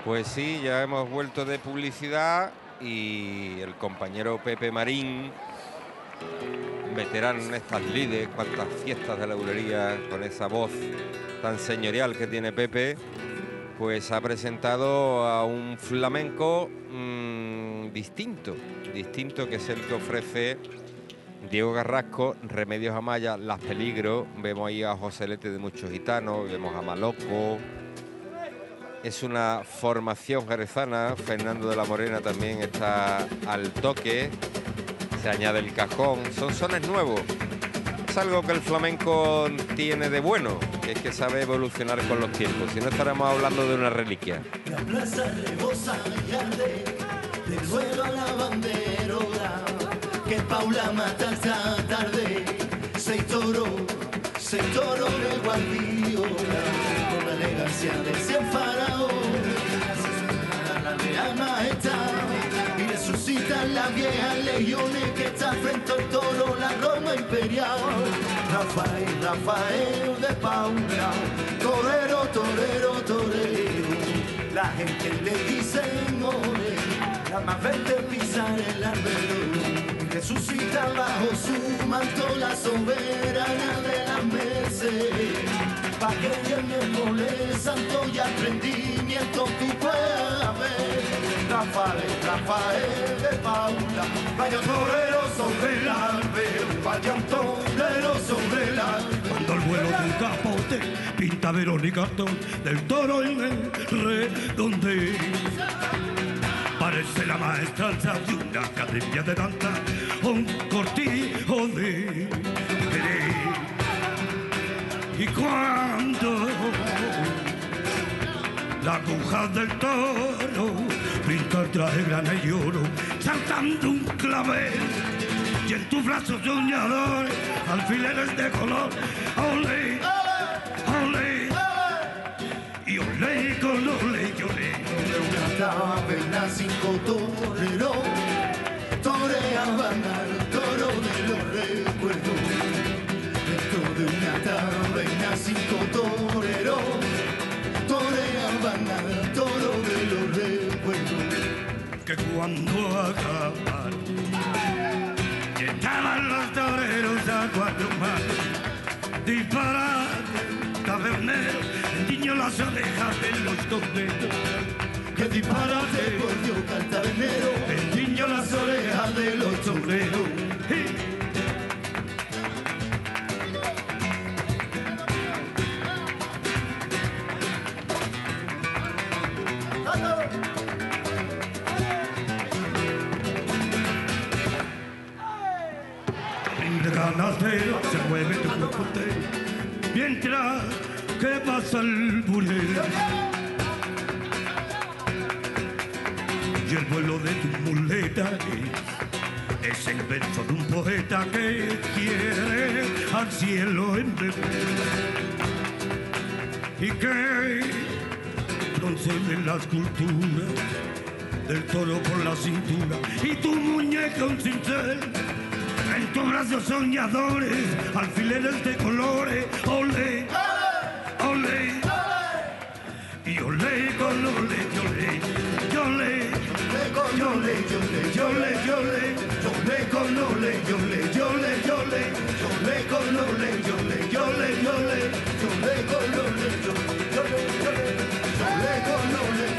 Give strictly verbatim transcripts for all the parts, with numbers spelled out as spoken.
Pues sí, ya hemos vuelto de publicidad y el compañero Pepe Marín, veterano en estas lides, cuantas fiestas de la bulería, con esa voz tan señorial que tiene Pepe, pues ha presentado a un flamenco mmm, distinto, distinto que es el que ofrece Diego Carrasco, Remedios Amaya, Las Peligros. Vemos ahí a Joselete de Muchos Gitanos, vemos a Maloco. Es una formación jerezana. Fernando de la Morena también está al toque. Se añade el cajón. Son sones nuevos. Es algo que el flamenco tiene de bueno, que es que sabe evolucionar con los tiempos. Si no, estaremos hablando de una reliquia. La plaza rebosa y arde, del suelo a la banderola, que Paula mata esta tarde. Seis toros, seis toros del Guardiola, con la elegancia de cien faraón, la Real Majestad, y resucitan las viejas legiones que está frente al toro, la Roma imperial. Rafael, Rafael de Paula, torero, torero, torero, la gente le dice more, la más verde pisar el arbero. Resucita bajo su manto la soberana de la Merced, pa' que en el mole santo y aprendimiento tú puedas ver. Rafael, Rafael de Paula, vaya torero sobre el albero, vaya un torero sobre el albero. Cuando el vuelo de un capote pinta Verónica del toro en el redondel, parece la maestranza de una academia de danza, un cortijo de querer. Y cuando la aguja del toro pinta el traje grana y oro, saltando un clavel, y en tus brazos soñadores alfileres de color, ole, ole, y ole con ole, y ole. Una taberna cinco toreros toreaban al toro de los recuerdos. Dentro de una taberna cinco toreros toreaban al toro de los recuerdos. Que cuando acaban estaban los toreros a cuatro manos, disparate, tabernero, el niño las orejas de los toreros. Que disparate por Dios cantabernero, el niño las orejas de los toreros. El ganadero se mueve tu cuerpo entero, mientras que pasa el burero. Y el vuelo de tu muleta es, es el verso de un poeta que quiere al cielo embeber, y que concede la escultura del toro por la cintura y tu muñeca un cincel, en tus brazos soñadores alfileres de colores, ole, ole, y ole con ole, ole, ole. Yole, yole, yole, yole, yole con ole, yole, yole, yole, yole con ole, yole, yole, yole, yole con ole, yole, yole, yole, yole con ole.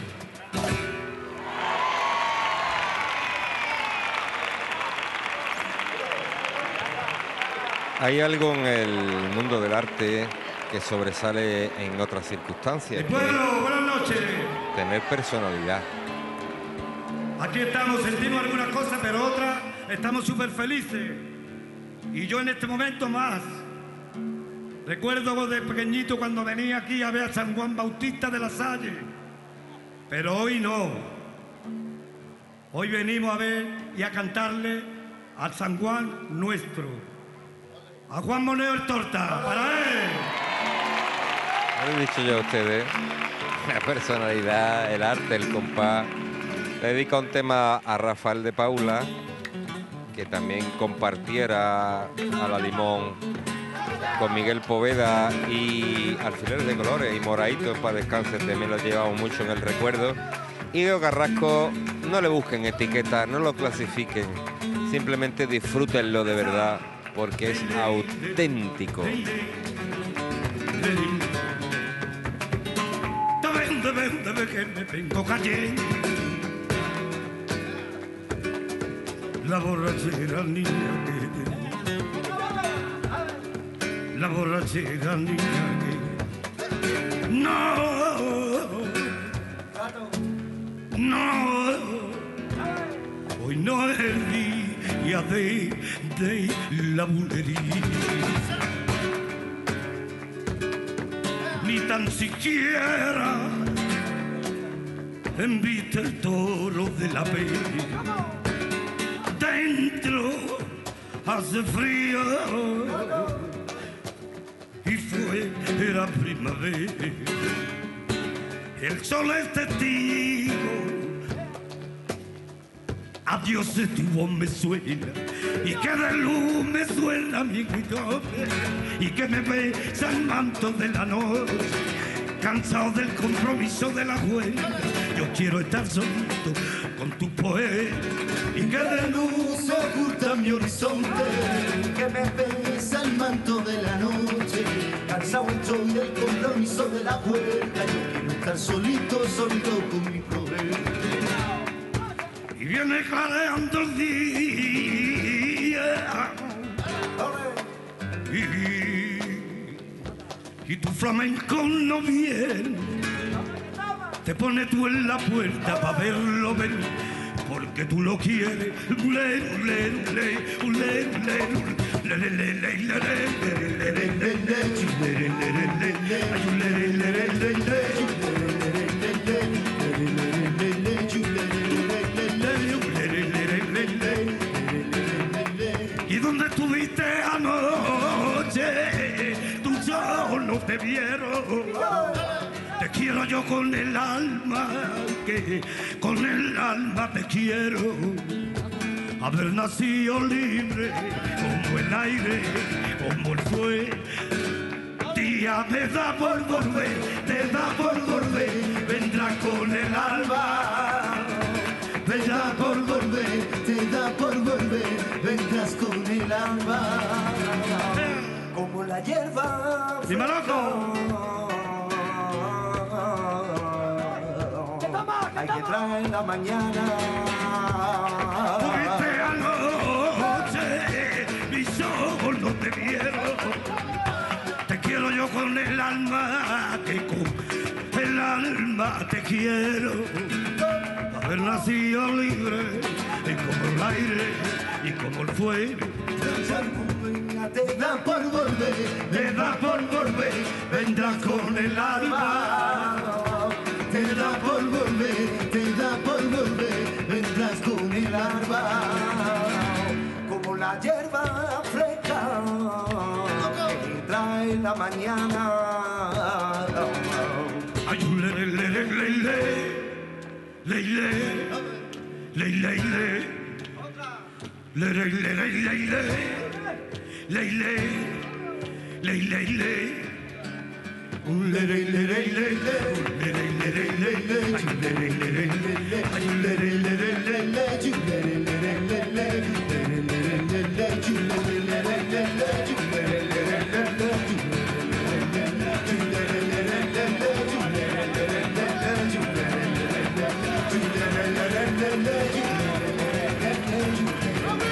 Hay algo en el mundo del arte que sobresale en otras circunstancias. Bueno, buenas noches. Tener personalidad. Aquí estamos, sentimos algunas cosas, pero otras estamos súper felices. Y yo en este momento más. Recuerdo de pequeñito cuando venía aquí a ver a San Juan Bautista de la Salle. Pero hoy no. Hoy venimos a ver y a cantarle al San Juan nuestro. A Juan Moneo el Torta, para él. Lo he dicho yo a ustedes. La personalidad, el arte, el compás. Le dedica un tema a Rafael de Paula, que también compartiera a la Limón con Miguel Poveda y Alfileres de Colores y Moraito para descanse, también lo llevamos mucho en el recuerdo. Y Diego Carrasco, no le busquen etiquetas, no lo clasifiquen, simplemente disfrútenlo de verdad, porque es auténtico. La borrachera niña que la borrachera niña que no no hoy no es el día de, de la bulería, ni tan siquiera embiste el toro de la pena. Dentro hace frío y fue la primavera. El sol es testigo, a Dios de tu voz me suena y que de luz me suena mi grito y que me besa el manto de la noche. Cansado del compromiso de la huella, yo quiero estar solito con tu poema y que de luz oculta mi horizonte, que me besa el manto de la noche. Cansado estoy del compromiso de la huelga, yo quiero estar solito, solito con mi problema. Y viene clareando el día y, y tu flamenco no viene, te pones tú en la puerta para verlo venir, porque tú lo quieres. ¿Y dónde estuviste anoche? Tus ojos no te vieron. Te quiero yo con el alma, que con el alma te quiero. Haber nacido libre como el aire, como el fuego. Día me da por volver, te da por volver, vendrá con el alma. Vendrá por volver, te da por volver, vendrás con el alma. Como la hierba ¡Sí, Marocco! hay que traer la mañana. Tuviste anoche, mis ojos no te vieron. Te quiero yo con el alma, que con el alma te quiero. Haber nacido libre, y como el aire, y como el fuego. Te da por volver, Te da por volver, vendrás con el alma. te da por volver, te da por volver, vendrás con el alba. Como la hierba fresca que trae la mañana. Ay, le, le, le, le, le, le, le, le, le, le, le, le, le, le, le, le, le, le. Un le le le le le le, un le le le le le le, ay un le le le le le, ay un le le le le le le, un le le le le le le, le le le le le, un le le le le le le, un le le le le le le, un le le le le le, un le le le le le le, un le le le le le, un le le le le le le, un le le le le le, un le le le le le, un le le le le le.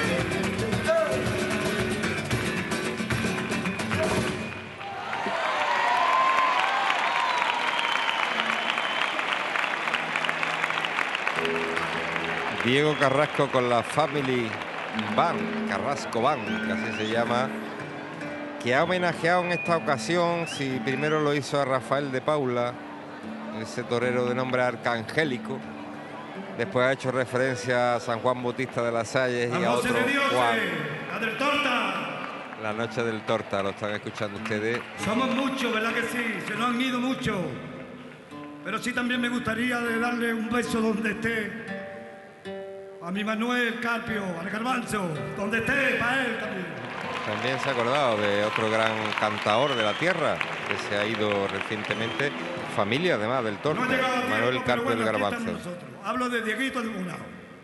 Diego Carrasco con la Family Band, Carrasco Band, que así se llama, que ha homenajeado en esta ocasión, si primero lo hizo a Rafael de Paula, ese torero de nombre Arcangélico, después ha hecho referencia a San Juan Bautista de las Salles y a otro Juan. La del Torta. La noche del Torta, lo están escuchando ustedes. Somos muchos, ¿verdad que sí? Se nos han ido muchos. Pero sí también me gustaría de darle un beso donde esté. A mi Manuel Carpio, al Garbanzo, donde esté, para él también. También se ha acordado de otro gran cantador de la tierra que se ha ido recientemente, familia además del Torpe, No ha llegado a Manuel tiempo, Carpio pero del bueno, aquí Garbanzo. estamos nosotros. Hablo de Dieguito de Morao.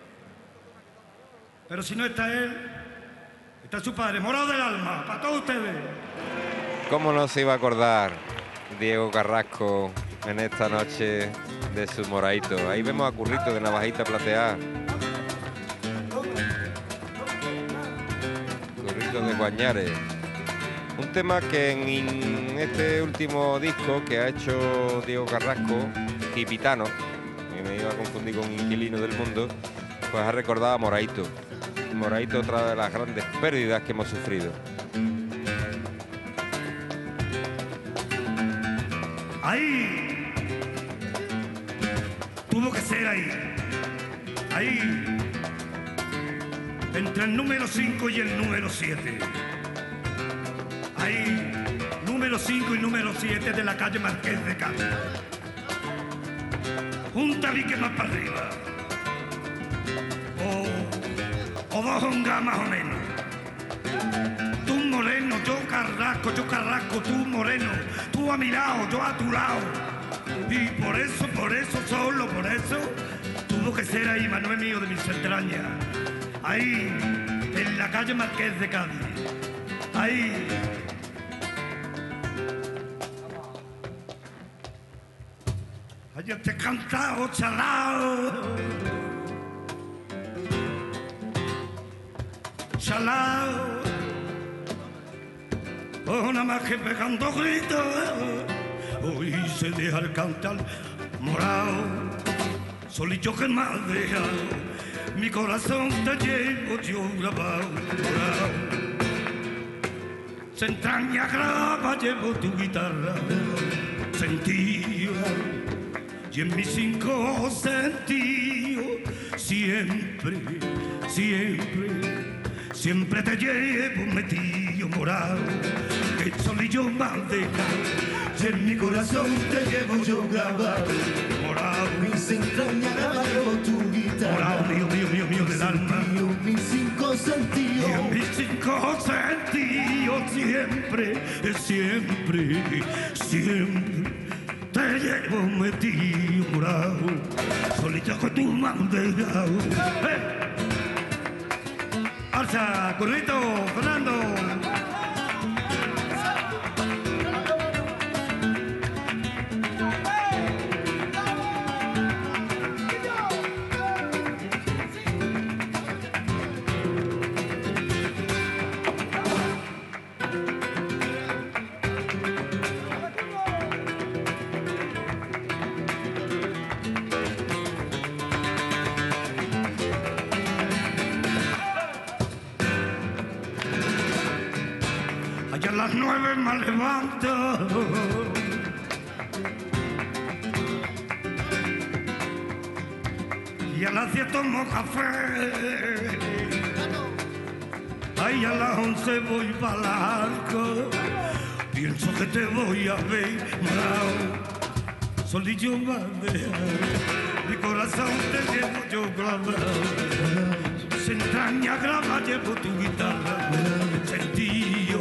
Pero si no está él, está su padre, Morao del Alma, para todos ustedes. ¿Cómo no se iba a acordar Diego Carrasco en esta noche de su moraito? Ahí vemos a Currito de Navajita Plateada. Currito de Guañares. Un tema que en este último disco que ha hecho Diego Carrasco, Gipitano, y me iba a confundir con Inquilino del Mundo, pues ha recordado a Moraito. Moraito, otra de las grandes pérdidas que hemos sufrido. Ahí tuvo que ser ahí. Ahí. Entre el número cinco y el número siete. Ahí. Número cinco y número siete de la calle Marqués de Cádiz. Un tabique más para arriba. O, o dos hongas más o menos. Tú moreno, yo Carrasco, yo Carrasco, tú moreno, tú a mi lado, yo a tu lado. Y por eso, por eso, solo por eso, tuvo que ser ahí, Manuel mío de mis entrañas. Ahí, en la calle Marqués de Cádiz. Ahí. Allá te he cantado, chalao. Chalao. Oh, nada más que pegando gritos, hoy se deja el cantar morado, solito que me has dejado, mi corazón te llevo yo grabado, morado. Se entraña grava, llevo tu guitarra, sentido, y en mis cinco sentidos, siempre, siempre, siempre te llevo metido morado, que solillo me has dejado, y en mi corazón te llevo yo grabado, morado. Mis entrañas grabado tu guitarra. Morado mío, mío, mío, mío del alma. Sentido, mis cinco Y sentidos. en mis cinco sentidos siempre, siempre, siempre te llevo metido morado, solito que tú me has dejado. ¡Eh! Alza, Currito, Fernando. Allá a las nueve me levanto, y a las diez tomo café, ahí a las once voy para el arco, pienso que te voy a ver, morao, solillo me has dejado, mi corazón te llevo yo grabado. Se entraña grava, llevo tu guitarra, sentido,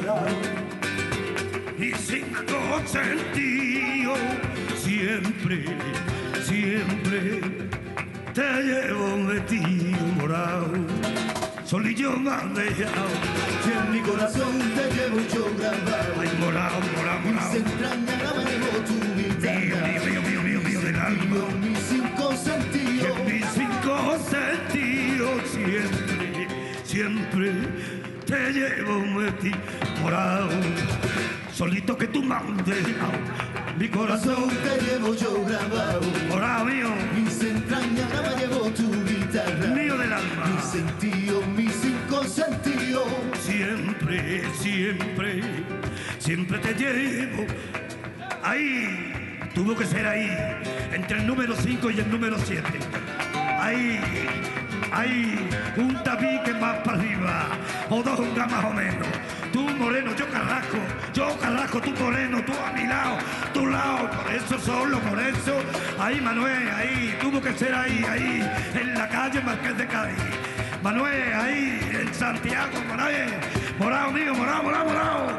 y cinco sentidos, siempre, siempre, te llevo metido morado, solillo me has dejado, Y en mi corazón te llevo yo grabado. ay morado, morado, Mis morado, entrañas grabado tu mío, guitarra. mío, mío, mío, mío, mío del alma. Mis cinco Y sentidos. en mis cinco sentidos siempre, siempre te llevo metido morado, solito que tú me has dejado, mi corazón Corazón te llevo yo grabado. morado mío, Mis entrañas grabado llevo tu guitarra. mío del alma, Mis sentidos, mis cinco sentidos. siempre, siempre, siempre te llevo. Ahí, tuvo que ser ahí, entre el número cinco y el número siete. Ahí, ahí, un tabique más para arriba, o dos hongas más o menos. Tú moreno, yo Carrasco, yo Carrasco, tú moreno, tú a mi lado, tu lado, por eso solo, por eso. Ahí Manuel, ahí, tuvo que ser ahí, ahí, en la calle Marqués de Cádiz. Manuel, ahí, en Santiago, Manuel, Morao mío, morao, morao, morao.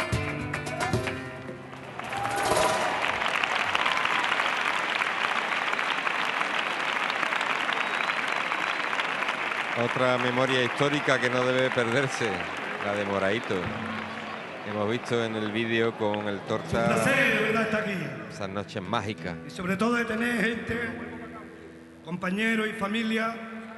Otra memoria histórica que no debe perderse, la de Moraito. Hemos visto en el vídeo con el Torta. Un placer, de verdad, estar aquí. Esas noches mágicas. Y sobre todo de tener gente, compañeros y familia,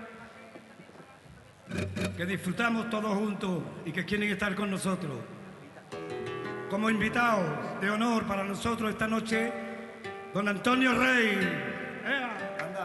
que disfrutamos todos juntos y que quieren estar con nosotros. Como invitados de honor para nosotros esta noche, don Antonio Rey. ¡Ea! Anda.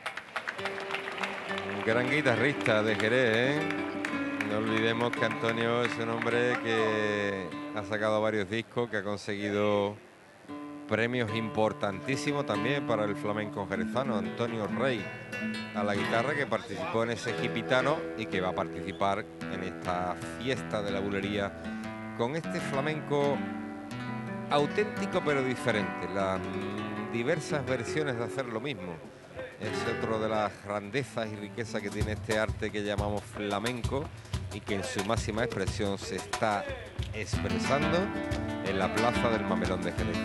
Un gran guitarrista de Jerez, ¿eh? No olvidemos que Antonio es un hombre que ha sacado varios discos, que ha conseguido premios importantísimos también para el flamenco jerezano. Antonio Rey a la guitarra, que participó en ese Gipitano y que va a participar en esta fiesta de la bulería con este flamenco auténtico pero diferente. Las diversas versiones de hacer lo mismo es otro de las grandezas y riquezas que tiene este arte que llamamos flamenco y que en su máxima expresión se está expresando en la plaza del Mamelón de Jerez.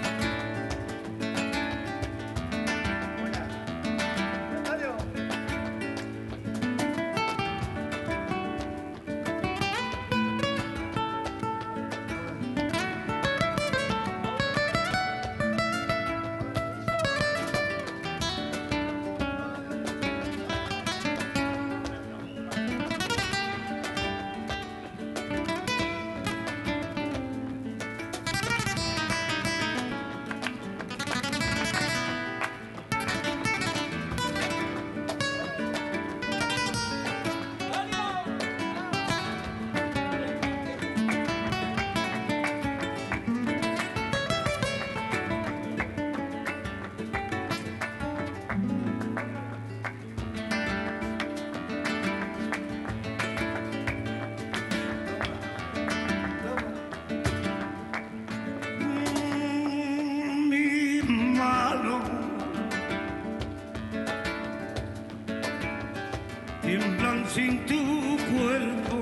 Tiemblan sin tu cuerpo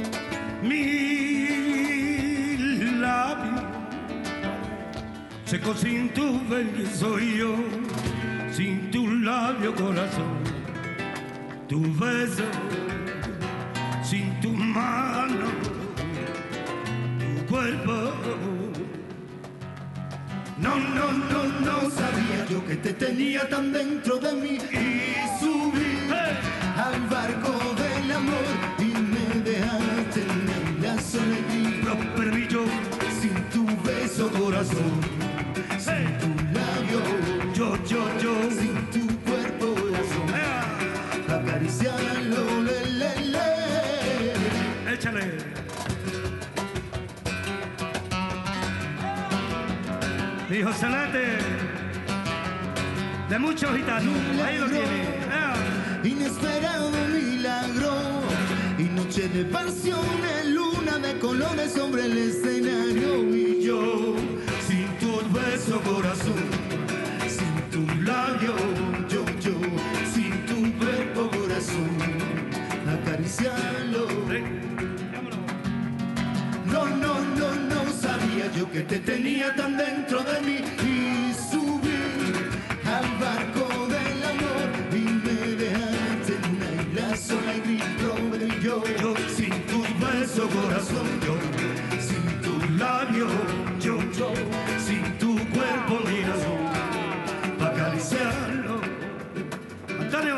mis labios, seco sin tu bello soy yo, sin tu labio corazón, tu beso, sin tu mano, tu cuerpo. No, no, no, no sabía yo que te tenía tan dentro de mí y subí al barco del amor y me dejaste en la soledad. No perdí yo sin tu beso corazón, sin tu labio, yo, yo, yo, sin tu cuerpo corazón, acariciarlo, le, le, le. Échale. Hijo Celeste, de muchos gitanos, ahí lo tiene. ¡Ea! Inesperado milagro y noche de pasiones, luna de colores sobre el escenario y yo sin tu beso corazón, sin tu labio, yo, yo, sin tu cuerpo corazón, acariciarlo. No, no, no, no sabía yo que te tenía tan dentro de mí y subí al barco del amor y me dejaste en una isla sola y grito yo, yo sin tu beso corazón, yo sin tu labio, yo, yo sin tu cuerpo ni razón para acariciarlo. Antonio.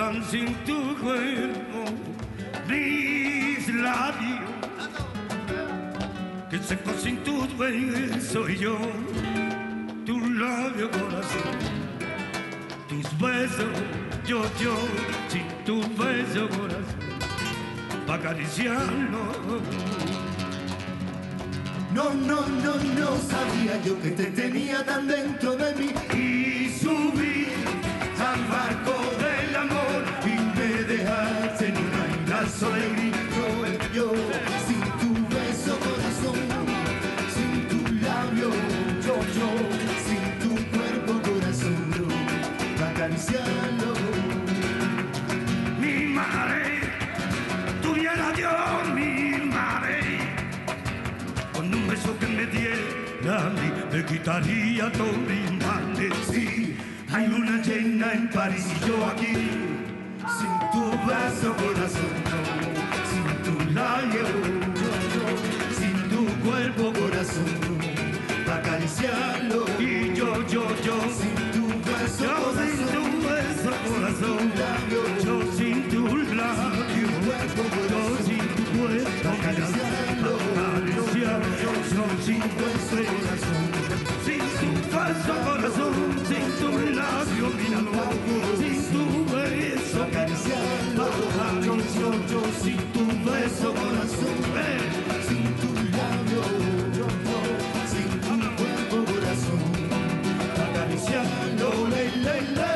están sin tu cuerpo mis labios, que seco sin tus besos soy yo, tu labio corazón, tus besos, yo, yo, sin tus besos corazón, pa' acariciarlo. No, no, no, no sabía yo que te tenía tan dentro de mí. Y subí Al barco del amor y me dejaste en una isla sola. Yo, yo, sin tu beso corazón, sin tu labio, yo, yo, sin tu cuerpo corazón, yo, para acariciarlo. mi madre, tuviera Dios mi madre, con un beso que me diera a mí, me quitaría todo mi madre. Sí, hay luna llena en París y yo aquí, sin tu beso corazón, no, sin tu labio, yo, yo, sin tu cuerpo corazón, para acariciarlo. Y yo, yo, yo, Sin tu beso yo sin corazón, tu beso corazón, yo sin tu labio, yo sin tu cuerpo acariciarlo, yo sin tu beso corazón, sin tu beso corazón, sin tu labio, míralo, sin tu beso acariciarlo, yo, yo, yo sin tu beso corazón, eh. sin tu labio, yo, yo, sin tu cuerpo corazón, para acariciarlo, le, le, le.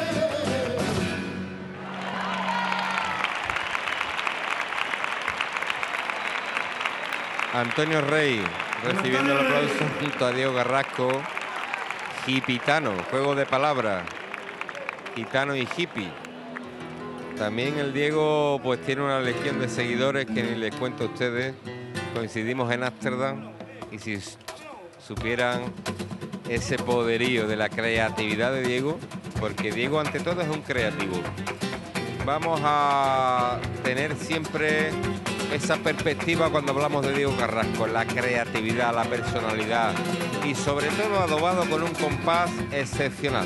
Antonio Rey, recibiendo el aplauso junto a Diego Carrasco. Gipitano, juego de palabras. Gitano y hippie. También el Diego pues tiene una legión de seguidores que ni les cuento a ustedes. Coincidimos en Ámsterdam y si supieran ese poderío de la creatividad de Diego, porque Diego ante todo es un creativo. Vamos a tener siempre esa perspectiva cuando hablamos de Diego Carrasco, la creatividad, la personalidad y sobre todo adobado con un compás excepcional.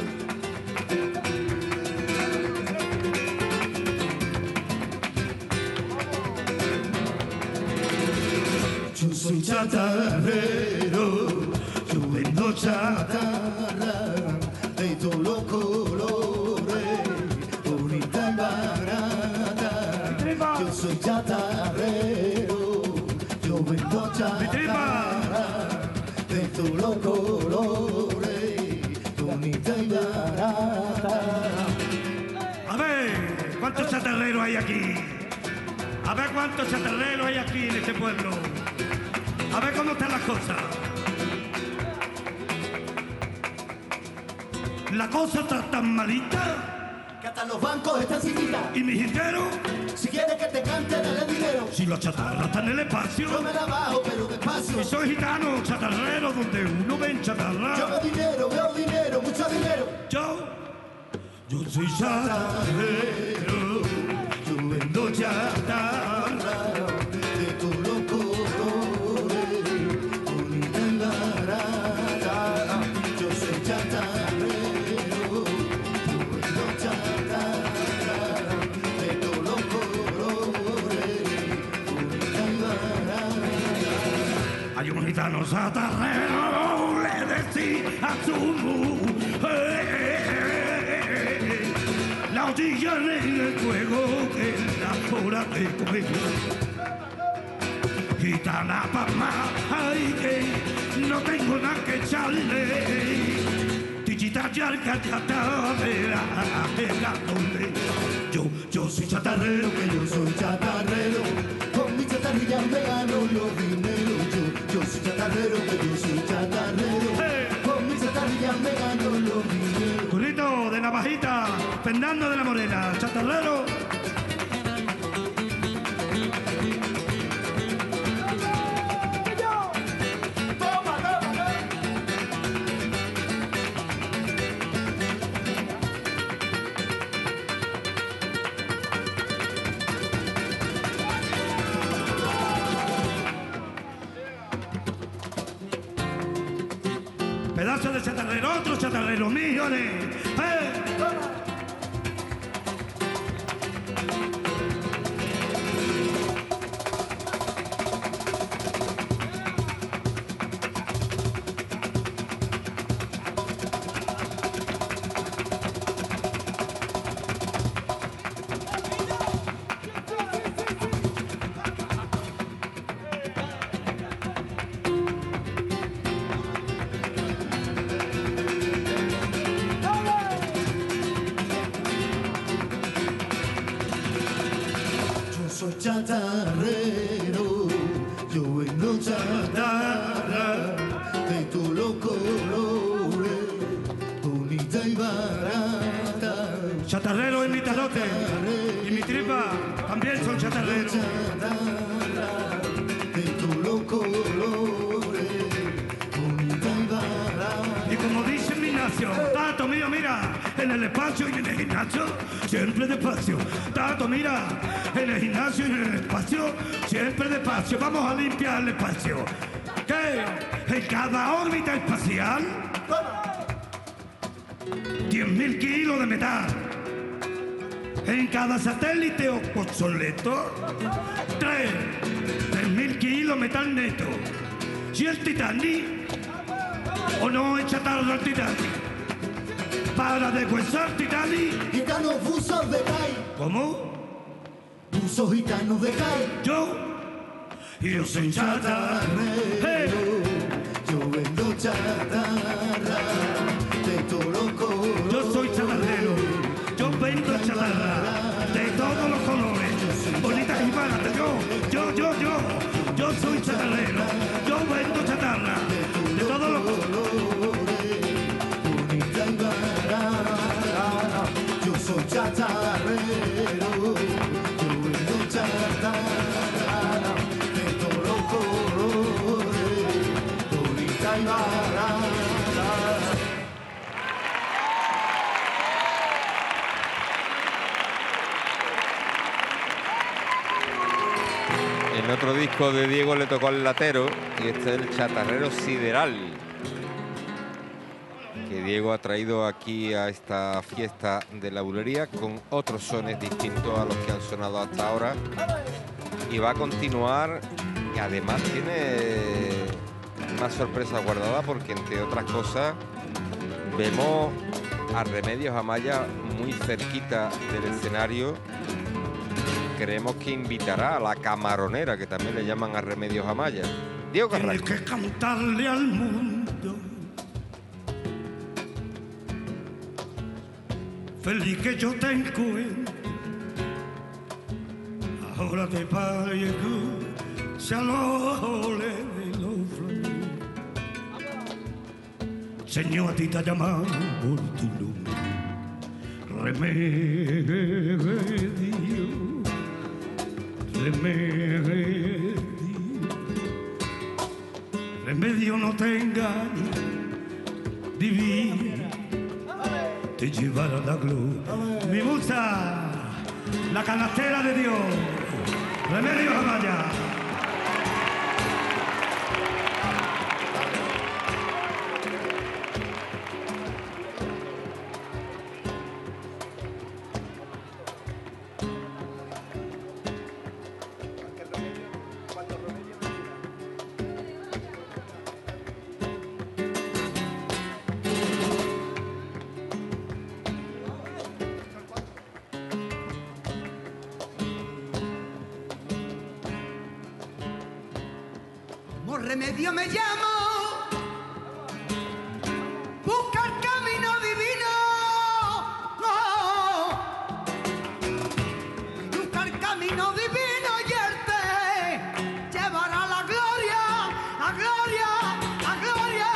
Yo soy chatarrero, yo vendo chatarra de todos los colores, bonita y barata. Yo soy chatarrero, yo vendo chatarra de todos los colores, bonita y barata. A ver, ¿cuántos chatarreros hay aquí? A ver cuántos chatarreros hay aquí en este pueblo. A ver cómo están las cosas. La cosa está tan malita. Que hasta los bancos están sin quitar. Y mi jitero, Si quieres que te cante, dale dinero. si la chatarra está en el Yo espacio. me la bajo, pero despacio. Y soy gitano, chatarrero, donde uno ve en Yo chatarra. veo dinero, veo dinero, mucho dinero. Yo, yo soy chatarrero, Yo vendo chatarra de todos los colores, bonita y barata. Yo soy chatarrero, yo vendo chatarra de todos los colores, bonita y barata. hay un gitano chatarrero, le decía a su mujer, la orilla en el fuego que la hora de comer. Gitana papá, ay que no tengo nada que echarle. Tichita yarca chatarrera, donde yo, yo soy chatarrero, Que yo soy chatarrero, con mi chatarrilla me gano los dineros. Yo, yo soy chatarrero, que yo soy chatarrero, Eh. con mi chatarrilla me gano los dineros. Currito de Navajita, Fernando de la Morena, chatarrero. Pedazo de chatarrero, otro chatarrero, millones. ¡Eh! chatarrero, yo vendo chatarra de todos los colores, bonita y barata. Chatarrero es mi talote y mi tripa también son chatarreros. De todos los colores, bonita y barata. Y como dice mi Ignacio, Tato, mira, mira, en el espacio y en el gimnasio, siempre despacio. Tato, mira, en el gimnasio y en el espacio, siempre despacio. Vamos a limpiar el espacio. ¿Qué? En cada órbita espacial, diez mil kilos de metal. En cada satélite obsoleto, tres, tres mil kilos metal neto. Si el Titanic o no echa tarde al Titanic, para deshuesar Titanic. Gitanos buzos de Kai, ¿Cómo? buzos gitanos de Kai. Yo, y yo soy chatarrero, hey. Yo vendo chatarra de todos los colores. Yo soy chatarrero, yo vendo chatarra de todos los colores, bonitas y baratas. Yo, yo, yo, yo, yo soy chatarrero, yo vendo chatarra de todos los colores, Bonita y barata. Yo soy chatarrero, yo vendo chatarra de todos los colores, bonita y barata. En otro disco de Diego le tocó al latero y este es el Chatarrero Sideral, que Diego ha traído aquí a esta fiesta de la bulería con otros sones distintos a los que han sonado hasta ahora, y va a continuar, y además tiene una sorpresa guardada porque, entre otras cosas, vemos a Remedios Amaya muy cerquita del escenario. Creemos que invitará a la camaronera, que también le llaman a Remedios Amaya. Diego tienes Carrasco. que cantarle al mundo. Feliz que yo te encuentro, ahora te parezco, se alole de los flores. Señor, a ti te llaman por tu nombre, Remedio, Remedio, Remedio, no te engañes, divina, te llevará la gloria. Mi musa, la canastera de Dios, Remedios Amaya. Por remedio me llamo, busca el camino divino, no. Busca el camino divino y él te llevará a la gloria, a gloria, a gloria.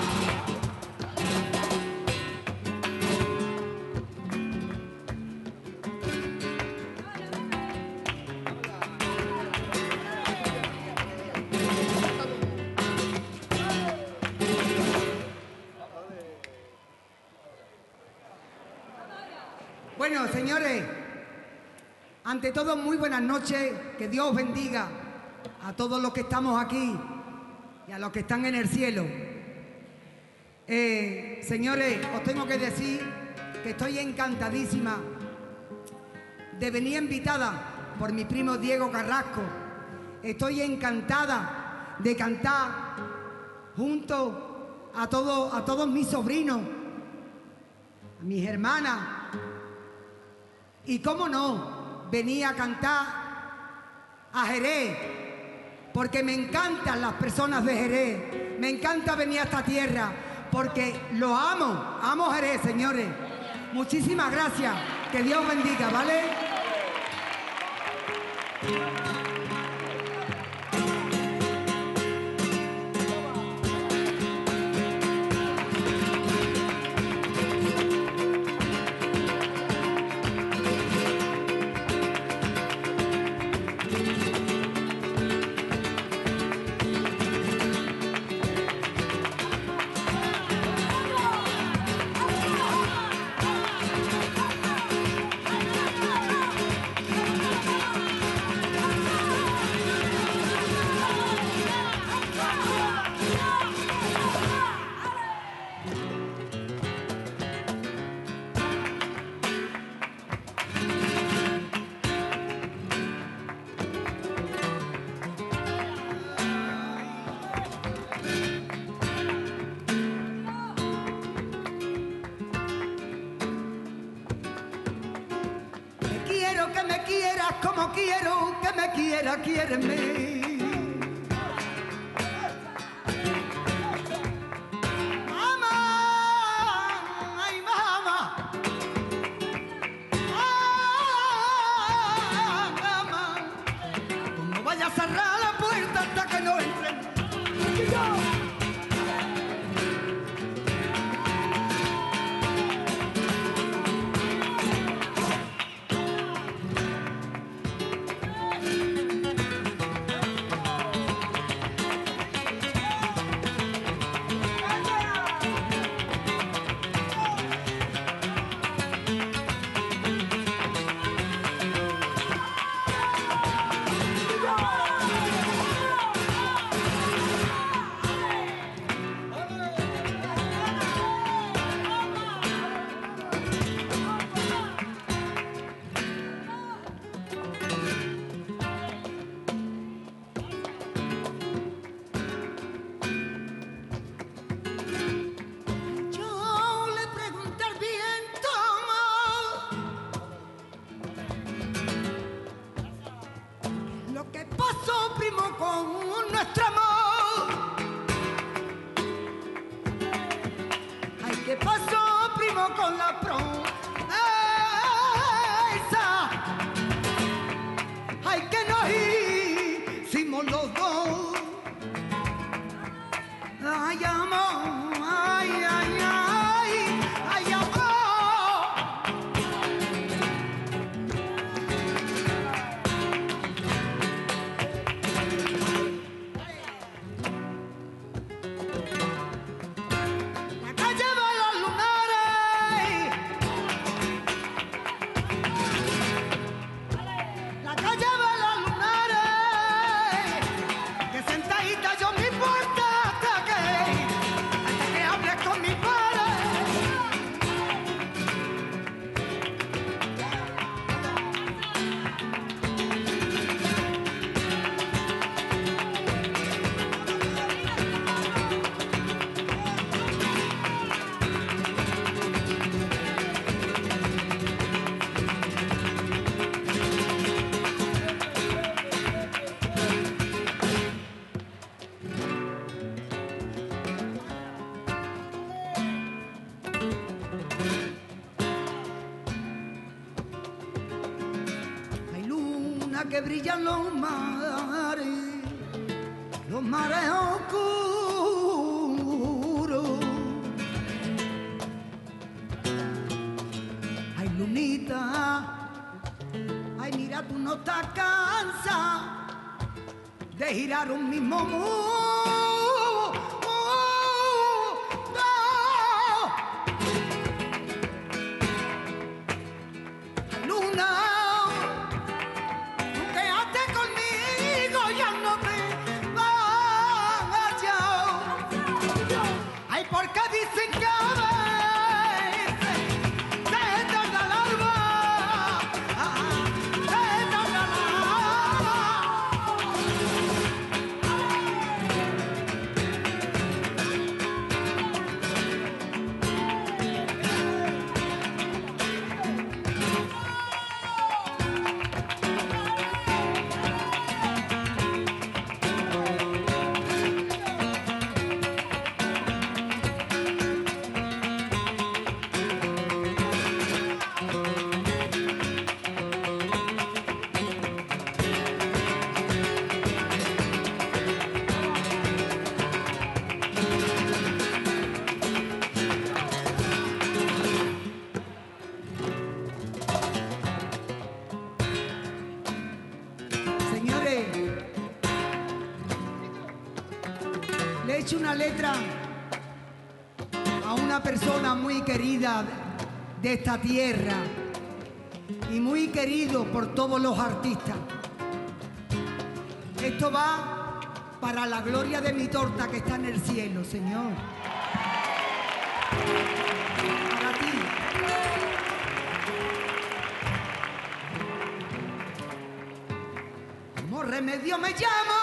Bueno, señores, ante todo, muy buenas noches, que Dios bendiga a todos los que estamos aquí y a los que están en el cielo. Eh, señores, os tengo que decir que estoy encantadísima de venir invitada por mi primo Diego Carrasco. Estoy encantada de cantar junto a, todo, a todos mis sobrinos, a mis hermanas. Y cómo no, venía a cantar a Jerez, porque me encantan las personas de Jerez, me encanta venir a esta tierra, porque lo amo, amo Jerez, señores. Muchísimas gracias, que Dios bendiga, ¿vale? Como quiero que me quiera, quiéreme. Mamá, ay mamá, ay mamá, tú no vayas a cerrar la puerta hasta que no entren. Que brillan los mares, los mares oscuros. Ay, lunita, ay, mira, tú no estás cansada de girar un mismo mundo. hecho una letra a una persona muy querida de esta tierra y muy querido por todos los artistas. Esto va para la gloria de mi torta que está en el cielo, Señor. Para ti. Como Remedio me llamo,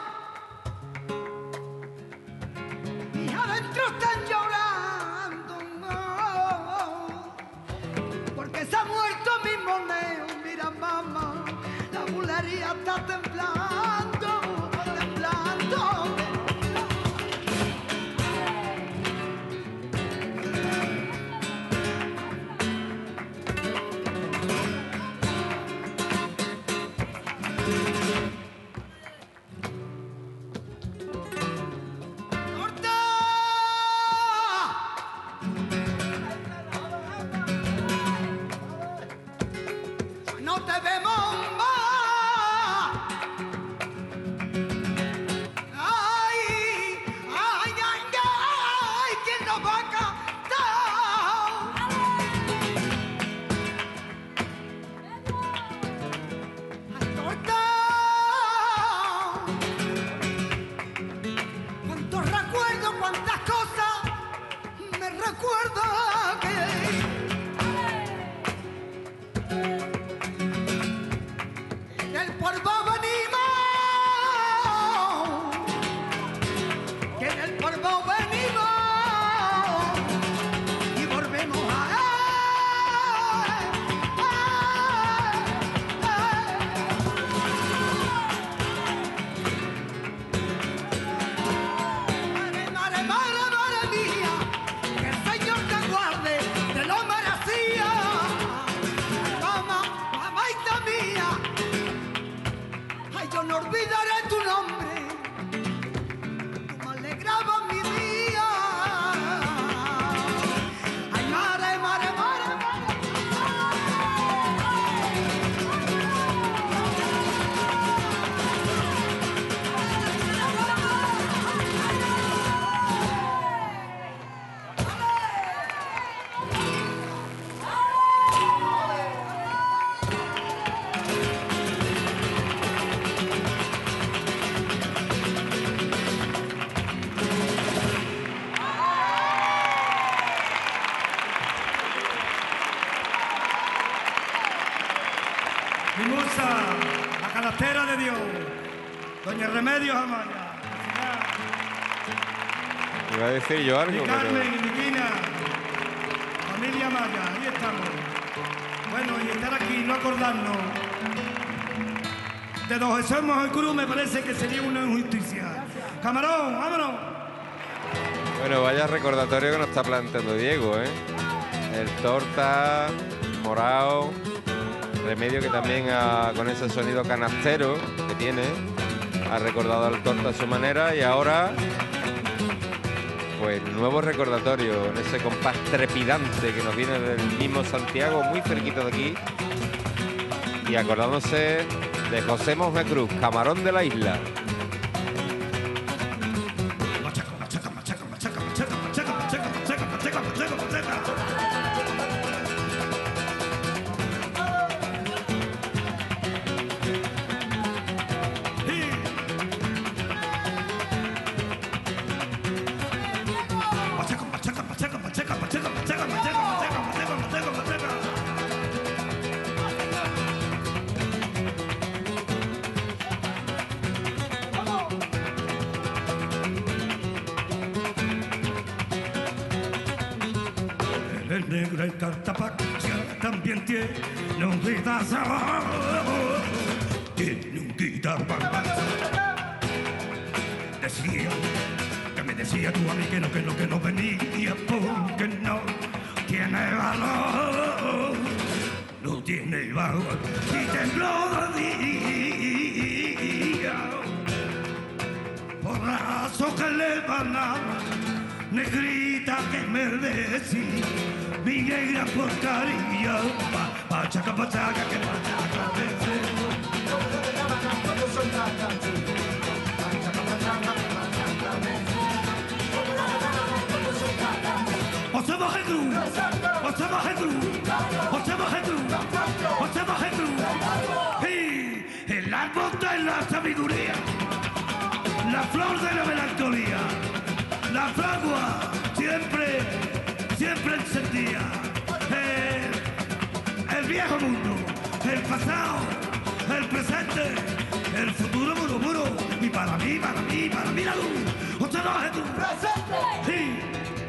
y adentro están llorando, porque se ha muerto mi moneo. Mira, mamá, la bulería está temblando, temblando. No te vemos más. Ay, ay, ay, ay, ¿quién nos va a cantar? Ay, torta. Cuántos recuerdos, cuántas cosas me recuerda que el polvo venimos, que en el polvo venimos y volvemos a Madre, madre, madre, madre mía, que el Señor te guarde, te lo merecía. Mamá, mamaita mía, ay, yo no olvidaré tu nombre, tú me alegrabas mi día. Ay, madre, madre, madre, Mi musa, la canastera de Dios, doña Remedios Amaya. Iba a decir yo Mi algo, pero... Carmen y mi Quina, familia Amaya, ahí estamos. Bueno, y estar aquí, no acordarnos de don Jesús Mojón Cruz me parece que sería una injusticia. Camarón, vámonos. Bueno, vaya recordatorio que nos está planteando Diego, ¿eh? El torta, morao, Remedio que también ha, con ese sonido canastero que tiene, ha recordado al torta a su manera y ahora, pues nuevo recordatorio en ese compás trepidante que nos viene del mismo Santiago, muy cerquita de aquí, y acordándose de José Mojón Cruz, camarón de la isla. Machaca, machaca, machaca, machaca, machaca, machaca, machaca, machaca, machaca, machaca, machaca. Machaca, machaca, machaca, machaca, machaca, machaca, machaca, machaca, machaca, machaca, machaca. El negro en Cartapacia también tiene un guitarra, tiene un guitarra. Decía, que me decía tú a mí que no, que no, que no venía porque no tiene valor, no tiene valor y tembló de día. Porrazo que le van a negrita que me decía, mi negra porcaria, pa, pachaca, pachaca, que pachaca, Jesús, José Jesús, José Jesús, José Jesús. Y el árbol de la sabiduría, la flor de la melancolía, la fragua siempre, siempre encendía. El, el viejo mundo, el pasado, el presente, el futuro muro muro. Y para mí, para mí, para mí la luz. José Jesús. ¡Presente! Sí.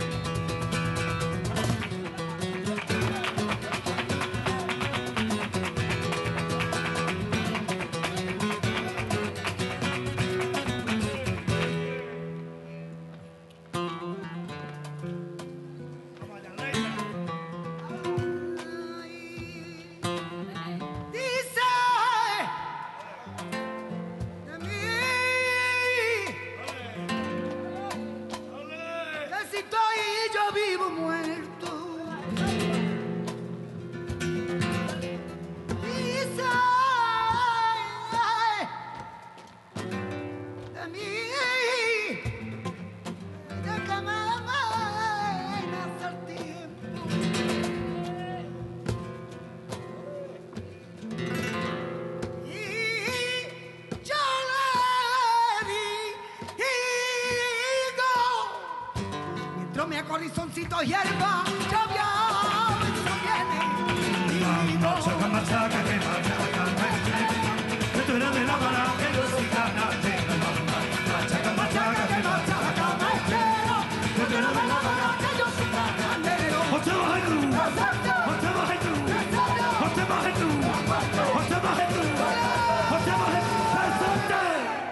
Horizontitos hierba, lluvia, eso viene. Machaca, machaca, que machaca, que tú eres de la vara, que no se gana de la mama. Machaca, machaca, que machaca, que tú eres de la vara, que yo soy ganadero. José Jesús, José Jesús, José Jesús, José Jesús, José Jesús, presente.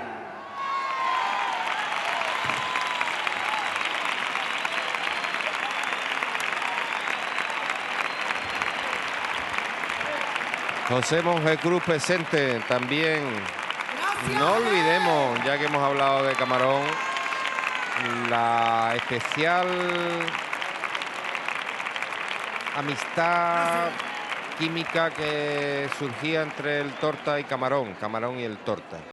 José Monje Cruz presente también. Gracias. No olvidemos, ya que hemos hablado de Camarón, la especial amistad química que surgía entre el Torta y Camarón, Camarón y el Torta.